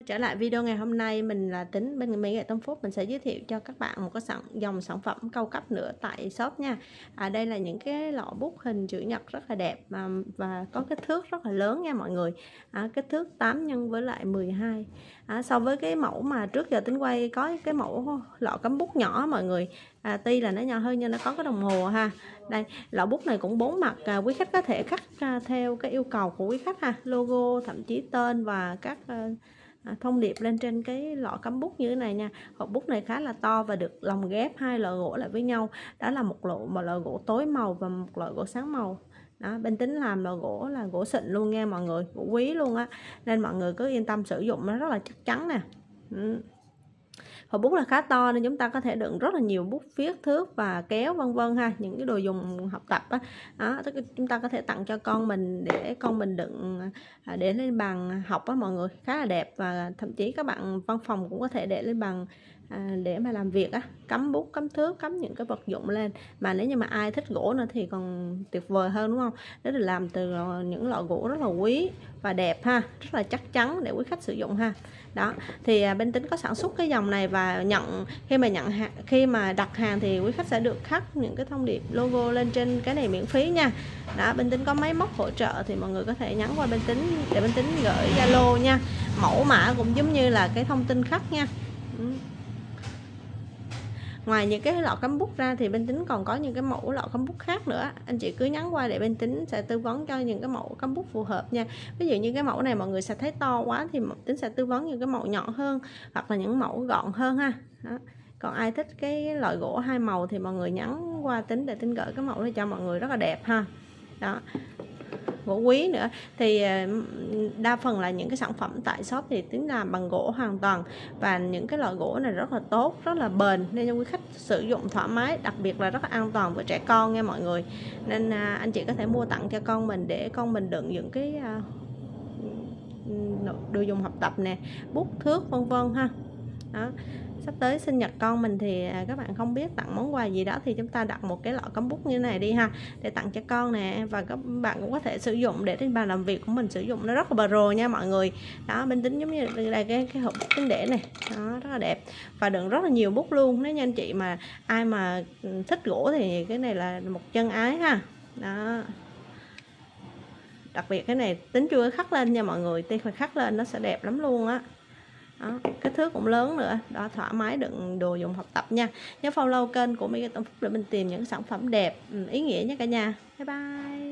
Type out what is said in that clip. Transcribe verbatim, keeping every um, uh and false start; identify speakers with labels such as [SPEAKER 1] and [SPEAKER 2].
[SPEAKER 1] Trở lại video ngày hôm nay, mình là Tính bên Mỹ Nghệ Tâm Phúc. Mình sẽ giới thiệu cho các bạn một cái sản, dòng sản phẩm cao cấp nữa tại shop nha. À, đây là những cái lọ bút hình chữ nhật rất là đẹp mà và có kích thước rất là lớn nha mọi người. À, kích thước tám nhân với lại mười hai. À, so với cái mẫu mà trước giờ Tính quay có cái mẫu lọ cắm bút nhỏ mọi người. À, tuy là nó nhỏ hơn nhưng nó có cái đồng hồ ha. Đây, lọ bút này cũng bốn mặt, à, quý khách có thể khắc à, theo cái yêu cầu của quý khách ha, logo, thậm chí tên và các à, À, thông điệp lên trên cái lọ cắm bút như thế này nha. Hộp bút này khá là to và được lồng ghép hai loại gỗ lại với nhau. Đó là một loại một loại gỗ tối màu và một loại gỗ sáng màu. Đó, bên Tính làm loại gỗ là gỗ xịn luôn nha mọi người, gỗ quý luôn á, nên mọi người cứ yên tâm sử dụng, nó rất là chắc chắn nè. Ừ. Hộp bút là khá to nên chúng ta có thể đựng rất là nhiều bút viết, thước và kéo vân vân ha, những cái đồ dùng học tập á. Đó, đó, chúng ta có thể tặng cho con mình để con mình đựng để lên bàn học á mọi người, khá là đẹp. Và thậm chí các bạn văn phòng cũng có thể để lên bàn à, để mà làm việc á, cắm bút, cắm thước, cắm những cái vật dụng lên. Mà nếu như mà ai thích gỗ nữa thì còn tuyệt vời hơn đúng không? Đó là làm từ những loại gỗ rất là quý và đẹp ha, rất là chắc chắn để quý khách sử dụng ha. Đó, thì bên Tính có sản xuất cái dòng này và nhận khi mà nhận hàng, khi mà đặt hàng thì quý khách sẽ được khắc những cái thông điệp logo lên trên cái này miễn phí nha. Đó, bên Tính có máy móc hỗ trợ thì mọi người có thể nhắn qua bên Tính để bên Tính gửi Zalo nha. Mẫu mã cũng giống như là cái thông tin khắc nha. Ừ. Ngoài những cái lọ cắm bút ra thì bên Tính còn có những cái mẫu lọ cắm bút khác nữa. Anh chị cứ nhắn qua để bên Tính sẽ tư vấn cho những cái mẫu cắm bút phù hợp nha. Ví dụ như cái mẫu này mọi người sẽ thấy to quá thì Tính sẽ tư vấn những cái mẫu nhỏ hơn hoặc là những mẫu gọn hơn ha. Đó. Còn ai thích cái loại gỗ hai màu thì mọi người nhắn qua Tính để Tính gửi cái mẫu này cho mọi người, rất là đẹp ha. Đó, gỗ quý nữa. Thì đa phần là những cái sản phẩm tại shop thì Tính làm bằng gỗ hoàn toàn, và những cái loại gỗ này rất là tốt, rất là bền nên cho quý khách sử dụng thoải mái, đặc biệt là rất là an toàn với trẻ con nha mọi người. Nên à, anh chị có thể mua tặng cho con mình để con mình đựng những cái à, đồ dùng học tập nè, bút, thước vân vân ha. Đó. Sắp tới sinh nhật con mình thì các bạn không biết tặng món quà gì đó thì chúng ta đặt một cái lọ cắm bút như thế này đi ha, để tặng cho con nè. Và các bạn cũng có thể sử dụng để trên bàn làm việc của mình sử dụng, nó rất là pro nha mọi người. Đó, bên Tính giống như là cái cái hộp bút Tính để này, đó, rất là đẹp và đựng rất là nhiều bút luôn. Nếu như anh chị mà ai mà thích gỗ thì cái này là một chân ái ha. Đó, đặc biệt cái này Tính chưa khắc lên nha mọi người, tuy phải khắc lên nó sẽ đẹp lắm luôn á. Đó, kích thước cũng lớn nữa, đó, thoải mái đựng đồ dùng học tập nha. Nhớ follow kênh của Mỹ Nghệ Tâm Phúc để mình tìm những sản phẩm đẹp, ý nghĩa nhé cả nhà. Bye bye.